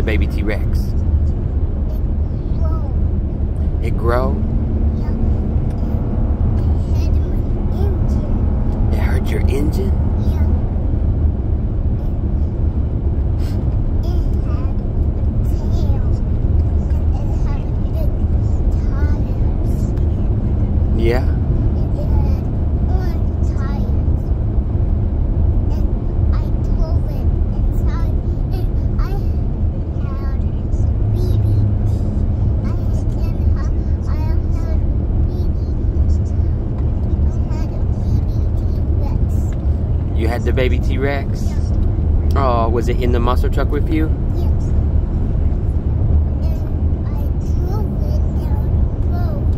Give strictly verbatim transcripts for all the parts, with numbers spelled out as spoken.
baby T-Rex? It grow? Yeah. It hurt my engine. It hurt your engine? Yeah. It had a tail. And it had big tires. Yeah. And it had orange tires. And I drove it inside. And I had B B T. I had I had B B I had a baby T-Rex. You had the baby T-Rex? Yeah. Oh, was it in the monster truck with you? Yes. And I drove it down the road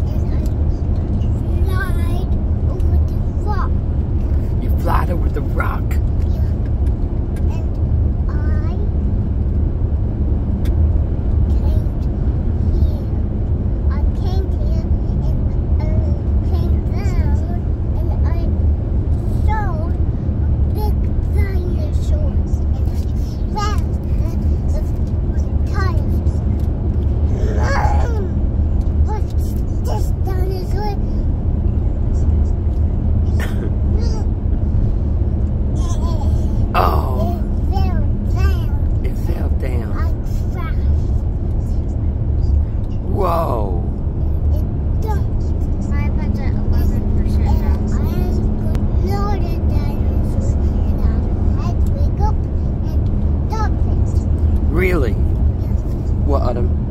and I flied over the rock. You flied over the rock. Yeah. And I came here. I came here and I came down and I saw a big dinosaur and I slammed it with my tires. What's this dinosaur? Oh, It fell down. it fell down. I crashed. Whoa. It dumped. My budget eleven percent And now. I got another dinosaur and I had to wake up and stop it. Really? Yes. What, Autumn?